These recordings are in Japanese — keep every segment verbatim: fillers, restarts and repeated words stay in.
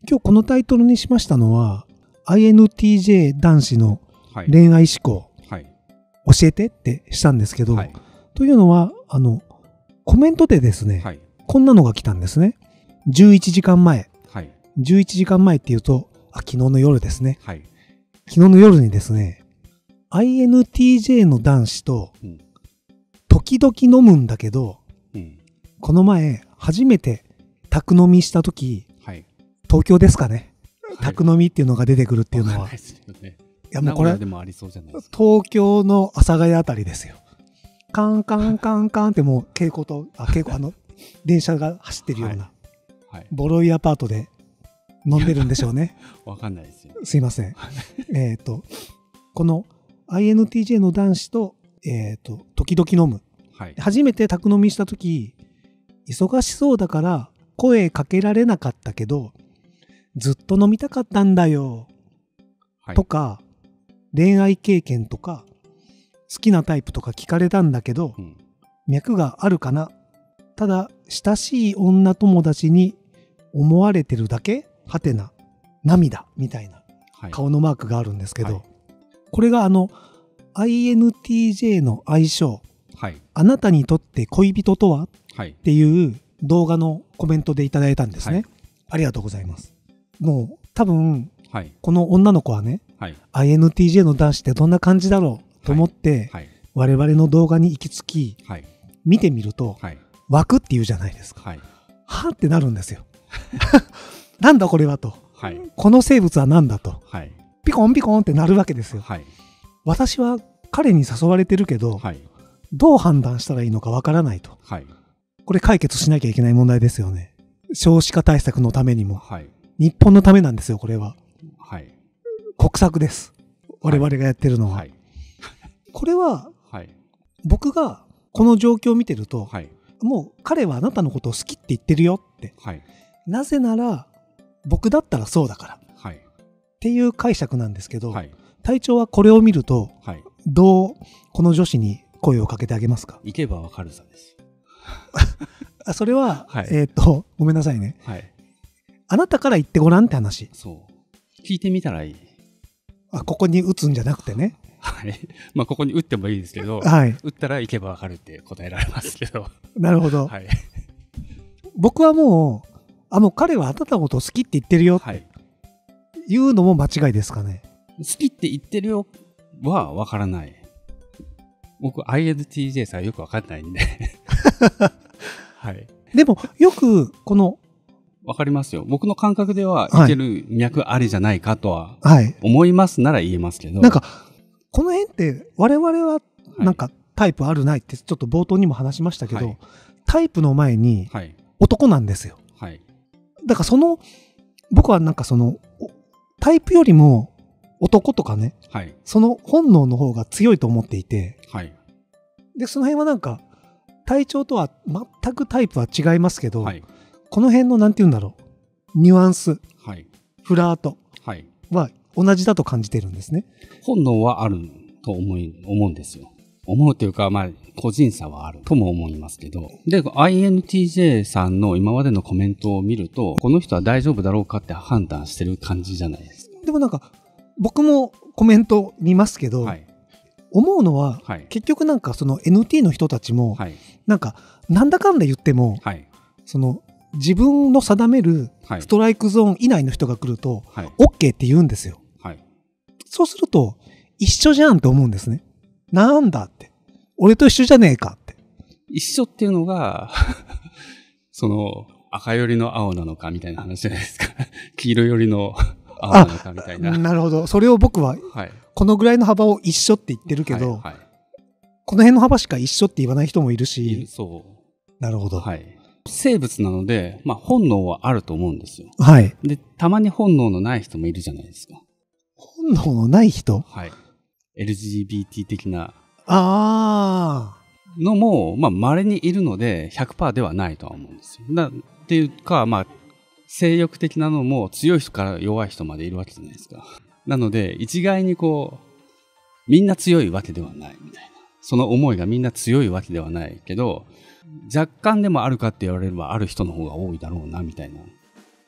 今日このタイトルにしましたのは アイエヌティージェー 男子の恋愛思考、はい、教えてってしたんですけど、はい、というのはあのコメントでですね、はい、こんなのが来たんですね。じゅういちじかんまえ、はい、じゅういちじかんまえっていうとあ昨日の夜ですね、はい、昨日の夜にですね アイエヌティージェー の男子と、うん、時々飲むんだけど、うん、この前初めて宅飲みした時、はい、東京ですかね、はい、宅飲みっていうのが出てくるっていうのは、いやもうこれでもありそうじゃないですか。 東京の阿佐ヶ谷あたりですよ。カンカンカンカンってもう稽古とあ稽古あの電車が走ってるような、はいはい、ボロいアパートで飲んでるんでしょうね。 わかんないですよ。 すいません。えっとこの アイエヌティージェー の男子とえっと時々飲む、はい、初めて宅飲みした時忙しそうだから声かけられなかったけどずっと飲みたかったんだよ、はい、とか恋愛経験とか好きなタイプとか聞かれたんだけど、うん、脈があるかな、ただ親しい女友達に思われてるだけはてな涙みたいな顔のマークがあるんですけど、はい、これがあの アイエヌティージェー の愛称、はい、あなたにとって恋人とは、はい、っていう動画のコメントでいただいたんですね、はい、ありがとうございます。もう多分、はい、この女の子はね、はい、アイエヌティージェー の男子ってどんな感じだろうと思って、はいはい、我々の動画に行き着き、はい、見てみると、はい、湧くって言うじゃないですか、はい、はってなるんですよ。なんだこれはと、はい、この生物はなんだと、はい、ピコンピコンってなるわけですよ、はい、私は彼に誘われてるけど、はい、どう判断したらいいのかわからないと、はい、これ解決しなきゃいけない問題ですよね。少子化対策のためにも、はい、日本のためなんですよこれは、はい、国策です我々がやってるのは、はい、これは、はい、僕がこの状況を見てると、はい、もう彼はあなたのことを好きって言ってるよって、はい、なぜなら僕だったらそうだから、はい、っていう解釈なんですけど、はい、隊長はこれを見ると、はい、どうこの女子に声をかけてあげますか？ 行けばわかるさですそれは、はい、えっとごめんなさいね、はい、あなたから言ってごらんって話。 そう聞いてみたらいい。 あ、ここに打つんじゃなくてね、 はい、まあここに打ってもいいですけど、はい、打ったら行けばわかるって答えられますけど。 なるほど、はい、僕はもうあもう彼はあなたのことを好きって言ってるよっていうのも間違いですかね。 好きって言ってるよはわからない。僕 アイエヌティージェー さんよくわかんないんで、はい、 でもよくこのわかりますよ。僕の感覚ではいける脈ありじゃないかとは思いますなら言えますけど、はい、なんかこの辺って我々はなんかタイプあるないってちょっと冒頭にも話しましたけど、はい、タイプの前に男なんですよ、はい、だからその僕はなんかそのタイプよりも男とかね、はい、その本能の方が強いと思っていて、はい、でその辺はなんか体調とは全くタイプは違いますけど、はい、この辺のなんて言うんだろうニュアンス、はい、フラートは同じだと感じてるんですね。 本能はあると思い思うんですよ。思うというか、まあ個人差はあるとも思いますけど、で アイエヌティージェー さんの今までのコメントを見るとこの人は大丈夫だろうかって判断してる感じじゃないですか。 でもなんか僕もコメント見ますけど、はい、思うのは、はい、結局なんかその エヌティー の人たちも、はい、なんかなんだかんだ言っても、はい、その自分の定めるストライクゾーン以内の人が来ると、はい、OK って言うんですよ、はい、そうすると一緒じゃんって思うんですね。なんだって俺と一緒じゃねえかって。 一緒っていうのがその赤寄りの青なのかみたいな話じゃないですか黄色寄りの青なのかみたいな。 なるほど。それを僕はこのぐらいの幅を一緒って言ってるけど、はいはい、この辺の幅しか一緒って言わない人もいるし。そう。なるほど。はい。 生物なので、まあ本能はあると思うんですよ。はい。で、たまに本能のない人もいるじゃないですか。 本能のない人？ はい。エルジービーティー 的な。 ああ。 のも、まあ稀にいるので ひゃくパーセント ではないとは思うんですよ。だっていうか、まあ性欲的なのも強い人から弱い人までいるわけじゃないですか。なので一概にこうみんな強いわけではないみたいな、その思いがみんな強いわけではないけど、若干でもあるかって言われればある人の方が多いだろうなみたいな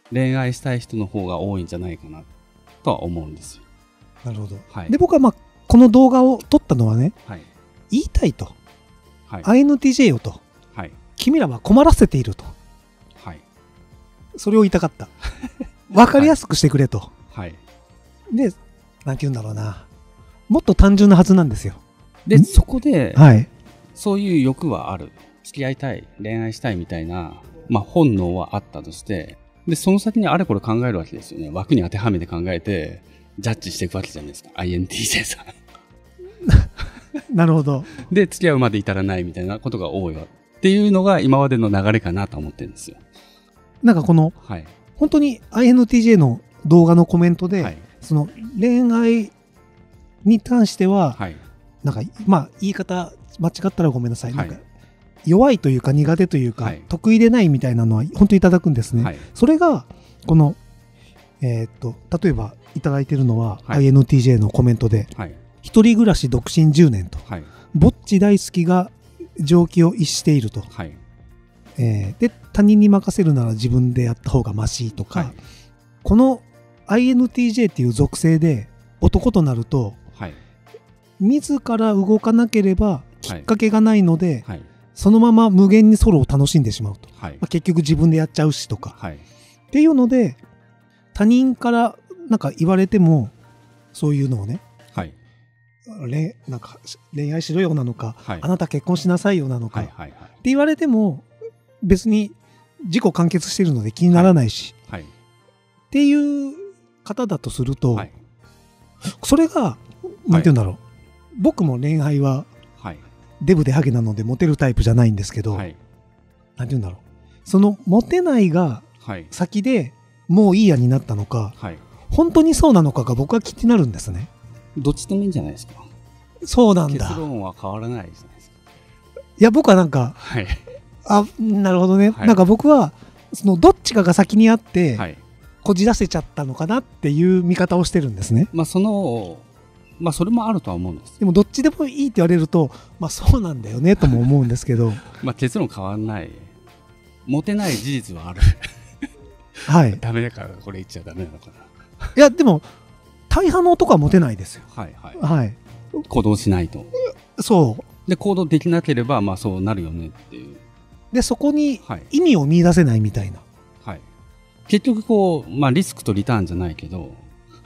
恋愛したい人の方が多いんじゃないかなとは思うんですよ。 なるほど。 はい、 で僕はまあこの動画を撮ったのはね、はい、言いたいと、はい、アイエヌティージェー よと、はい、君らは困らせていると、はい、それを言いたかった分かりやすくしてくれと、はい、でなんて言うんだろうな、もっと単純なはずなんですよ。 でそこで、 はい、 そういう欲はある、付き合いたい、恋愛したいみたいな、まあ、本能はあったとして、でその先にあれこれ考えるわけですよね。枠に当てはめて考えてジャッジしていくわけじゃないですか、 アイエヌティージェー さんなるほど。 で付き合うまで至らないみたいなことが多いわっていうのが今までの流れかなと思ってるんですよ。 なんかこの、はい、本当に アイエヌティージェー の動画のコメントで、はい、その恋愛に関しては、はい、なんかまあ言い方間違ったらごめんなさい、はい、なんか弱いというか苦手というか、はい、得意でないみたいなのは本当にいただくんですね。はい、それがこの、えー、っと例えばいただいてるのは、はい、アイエヌティージェー のコメントで、はい、一人暮らし独身じゅうねんと、はい、ぼっち大好きが常軌を逸していると、はい、えー、で他人に任せるなら自分でやった方がマシとか、はい、この アイエヌティージェー っていう属性で男となると、はい、自ら動かなければきっかけがないので、はいはい、そのまま無限にソロを楽しんでしまうと、はい、まあ、結局自分でやっちゃうしとか、はい、っていうので他人からなんか言われてもそういうのをね、はい、なんか恋愛しろよなのか、はい、あなた結婚しなさいよなのか、はいはいはい、って言われても別に自己完結しているので気にならないし、はいはい、っていう方だとすると、はい、それがなんて言うんだろう、はい、僕も恋愛はデブでハゲなのでモテるタイプじゃないんですけど、はい、なんて言うんだろう、そのモテないが先でもういいやになったのか、はい、本当にそうなのかが僕は気になるんですね。 どっちでもいいんじゃないですか。 そうなんだ。 結論は変わらないじゃないですか。 いや僕はなんか、はい、あ、なるほどね、はい、なんか僕はそのどっちかが先にあって、はい、こじらせちゃったのかなっていう見方をしてるんですね。 まあそのまあそれもあるとは思うんです。 でもどっちでもいいって言われると、まあそうなんだよねとも思うんですけどまあ結論変わらない。モテない事実はあるはい。 ダメだからこれ言っちゃダメなのかな。 いやでも大半の男はモテないですよ。 はいはい、 はい、 行動しないと。 そうで行動できなければまあそうなるよねっていう。 でそこに意味を見出せないみたいな、 はい、結局こう、まあ、リスクとリターンじゃないけど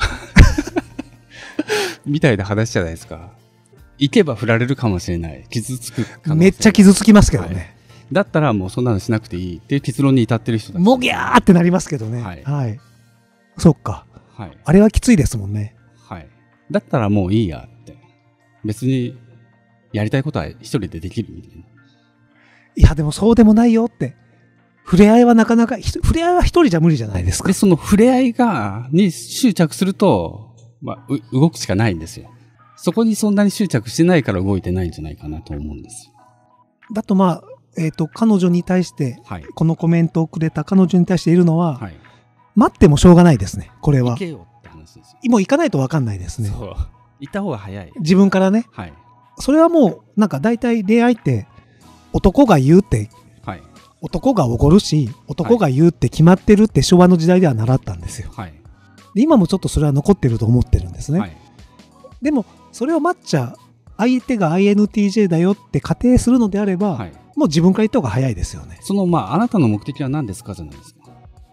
みたいな話じゃないですか。行けば振られるかもしれない、傷つく可能性、 めっちゃ傷つきますけどね、はい、 だったらもうそんなのしなくていいっていう結論に至ってる人たち、 もぎゃーってなりますけどね。はい、はい、そっか、はい、あれはきついですもんね。 はい、だったらもういいやって、別にやりたいことは一人でできるみたいな。 いやでもそうでもないよって、触れ合いはなかなか、触れ合いは一人じゃ無理じゃないですか。 でその触れ合いがに執着すると、まあ、動くしかないんですよ。そこにそんなに執着してないから動いてないんじゃないかなと思うんですよ。 だとまあ、えーと、彼女に対して、はい、このコメントをくれた彼女に対しているのは、はい、待ってもしょうがないですね。これは行けよって話ですよ。もう行かないと分かんないですね。 そう、行った方が早い、 自分からね、はい、それはもうなんか大体恋愛って男が言うって、はい、男がおごるし男が言うって決まってるって昭和の時代では習ったんですよ。はい、で今もちょっとそれは残ってると思ってるんですね。はい、でもそれを待っちゃ相手が アイエヌティージェー だよって仮定するのであれば、はい、もう自分から言った方が早いですよね。 そのまああなたの目的は何ですかじゃないですか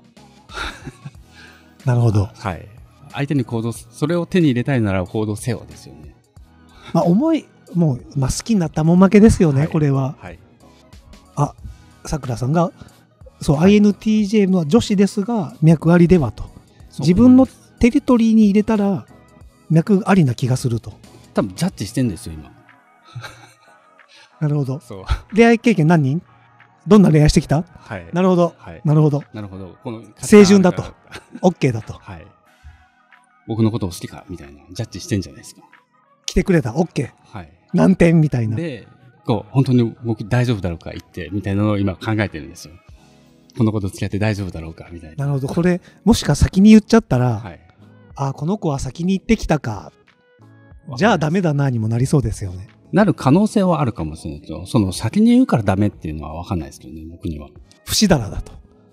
なるほど。 はい、相手に行動、それを手に入れたいなら行動せよですよね。 まあ思いもう、まあ、好きになったもん負けですよね、はい、これは。はい、あ、さくらさんがそう、はい、アイエヌティージェー の女子ですが脈ありではと、自分のテリトリーに入れたら脈ありな気がすると。 多分ジャッジしてんですよ今なるほど。そう、恋愛経験何人、どんな恋愛してきた、はい、なるほど、はい、なるほど、なるほど、この清純だとOK だと、はい、 僕のことを好きかみたいなジャッジしてんじゃないですか。 来てくれた OK、はい、何点みたいな。 でこう本当に僕大丈夫だろうか言ってみたいなのを今考えてるんですよ。この子と付き合って大丈夫だろうかみたいな。 なるほど。これもしか先に言っちゃったら、はい、あ、この子は先に行ってきたか、じゃあダメだなにもなりそうですよね。 なる可能性はあるかもしれないけど、その先に言うからダメっていうのは分かんないですけどね、僕には。 不死だらだと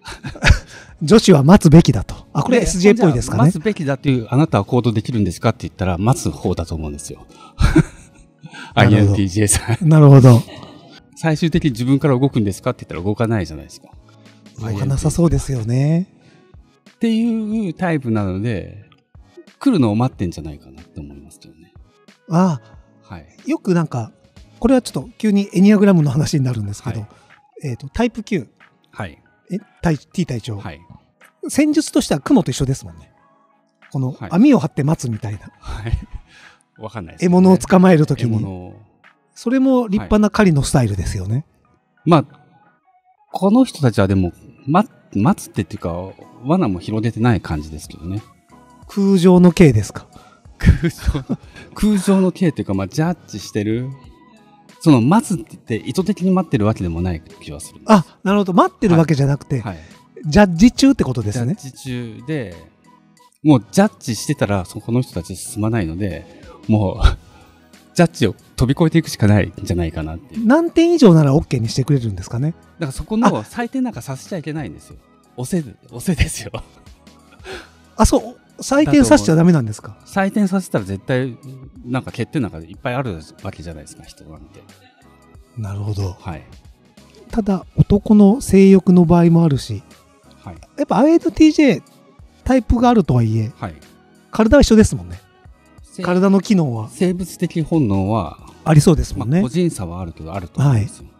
女子は待つべきだと。あ、これ エスジェー っぽいですかね。 待つべきだっていう、あなたは行動できるんですかって言ったら、待つ方だと思うんですよ。アイエヌティージェー さん。 なるほど。 最終的に自分から動くんですかって言ったら動かないじゃないですか。 動かなさそうですよね。 っていうタイプなので、来るのを待ってんじゃないかなって思いますけどね。 ああ、はい、よくなんか、これはちょっと急にエニアグラムの話になるんですけど、はい、えーと、タイプきゅう、 はい、 え T 隊長、 はい、 戦術としては雲と一緒ですもんね。この網を張って待つみたいな。 はい。わかんないです、ね。 獲物を捕まえるときに。それも立派な狩りのスタイルですよね。はい、 まあ、この人たちはでも、ま、待つってっていうか、罠も広げてない感じですけどね。 空上の刑ですか。 空上の、空上の刑っていうか、まあ、ジャッジしてる。その、待つって言って意図的に待ってるわけでもない気はする。 あ、なるほど。待ってるわけじゃなくて、はいはい、ジャッジ中ってことですね。 ジャッジ中で、もうジャッジしてたら、そこの人たち進まないので、もう、ジャッジを飛び越えていくしかないんじゃないかなっていう。 何点以上なら OK にしてくれるんですかね。 だからそこの採点なんかさせちゃいけないんですよ。押せ、押せですよ。 あ、そう、採点させちゃダメなんですか。 採点させたら絶対、なんか欠点なんかいっぱいあるわけじゃないですか、人なんて。 なるほど。 はい。 ただ、男の性欲の場合もあるし、はい、やっぱ アイエヌティージェー タイプがあるとはいえ、はい、体は一緒ですもんね。体の機能は。 生物的本能はありそうですもんね。 まあ、個人差はあるけど、あると思うんですよ。はい